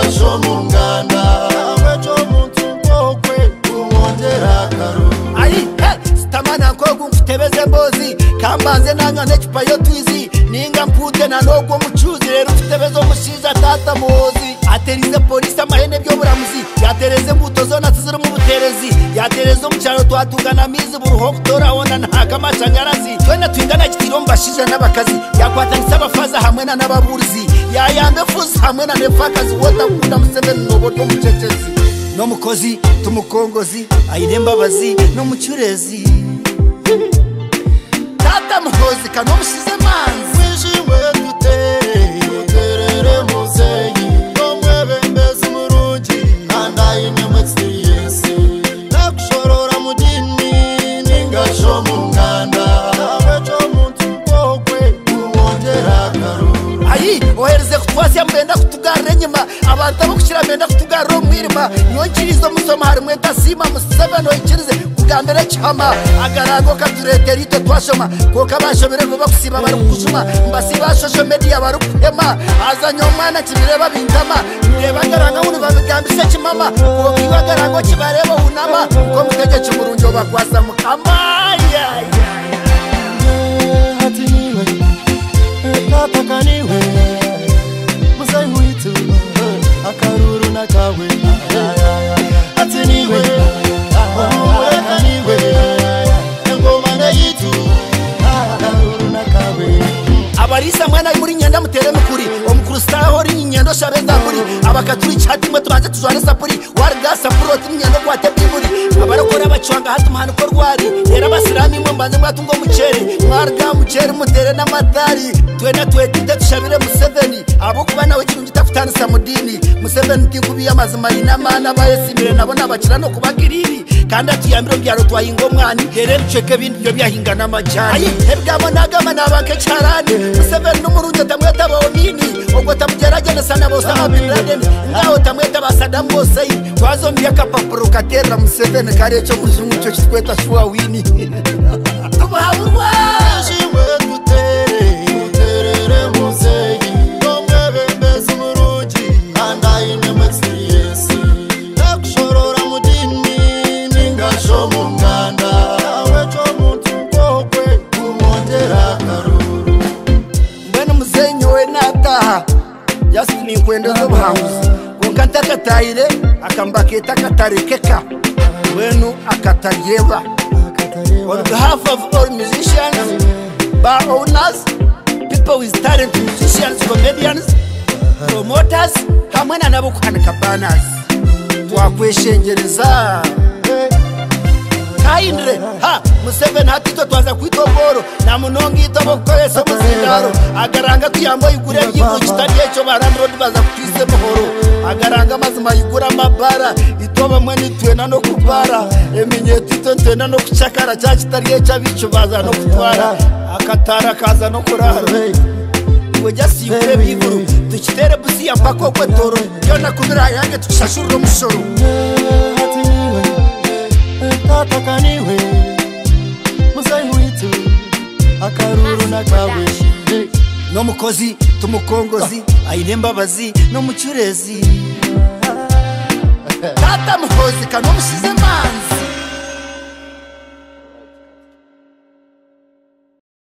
ningasho mu nganda wejo muntu kokwe umwongera karu ayi sitamana kogu mfutebeze mbozi kambanze nanywa necupa yo twizi ninga mpute na nogwo mucuzi rero mfutebezo mushiza tata mozi aterize polisi amahene byo buramuzi yatereze mbuto zona tuzira mu buterezi yatereze mu cyaro twatugana mizi buruho kutora ona ntaka amashanyarazi twena twingana kitiro mbashije n'abakazi yakwatanisa abafaza hamwe na n'ababurzi yayambe fuzi hamwe na nefakazi wota kunda Museveni noboto mucecezi no mukozi tumukongozi ayiremba bazi no mucurezi tata muhozi kano mushize manzi wishimwe duterere muzeyi nomwebe mbese murungi andayine mu experience nakushorora mu dini ningasho mu nganda wejo muntu kokwe umwongera karu ayi ohereze kutwasi mbenda kutugara nyuma abantu abukishira mbenda kutugara umwirima nyonjirizo musoma hari mweta sima Museveni oyikirize kugambere chama agarago katuretera ito twashoma koka bashobere vuba kusiba bari kushuma mbasi bashosho media bari kuhema azanya umwana kibireba bintama reba garanga unu babigambise kimama koka ibagarago kibareba unama uko mutegeke murunjo bakwasa mukama hati niwe nataka niwe muzayi witu akaruru nakawe hati niwe umureka niwe engoma neyitu akaruru nakawe abarisa mwana muri nyenda mutere mukuri omukuru staho ri nyendo shabeza muri abakaturi chati mwe tubanze tuzwane sapuri warga sapuro tinyendo kwate biburi abarakora bacwanga hatu mahano ko rwari era basirami mwe mbanze mwatungo mucere mwarga mucere mutere na matari twena twetite tushabire Museveni abo kuba nawe kintu gitafutana samudini Museveni tikubi amazima inamana bayesimire nabona bakira no kubagiriri kandi atiyambiro byaro twayingo mwani yere nceke bindi byo byahinga namajani ayi hebwamo nagama nabake cyarane Museveni n'umurunje tamweta bonini ubwo tamugeragene sana bose Bin Laden ngaho tamweta basada bose twazombye kapapuro katera Museveni kare cyo muzungu cyo kitweta shuwa wini tubaburwa wishimwe duterere muzeyi nomwebe mbese murungi andayine mu experience nakushorora mu dini ningasho mu nganda wejo muntu kokwe umwongera karuru mbene muzenyo we nataha yasini kwendo zo buhanguzi unkataka tayire akambaketa katarekeka wenu akatayeba on behalf of all musicians, bar owners, people with talent, musicians, comedians, promoters, hamwe na nabo kwanika banners twakweshengereza kaindre ha Museveni hatito twaza kwitoboro na munongi itobo koyeso muzindaro agaranga tuyambo igure byingo kitariye cyo barandrodi baza kutise muhoro agaranga mazima igura mabara itoba mwe nitwena no kubara eminyeto itontena no kuchakara cya kitariye cyabico baza no kutwara akatara kaza no kurara we just yure biguru tukitere busi ya pako kwetoro yona kubira yange tushashurira mushoro nataka niwe muzayi witu akaruru nakawe no mukozi tumukongozi ayiremba bazi no mucurezi tata muhozi kano mushize manzi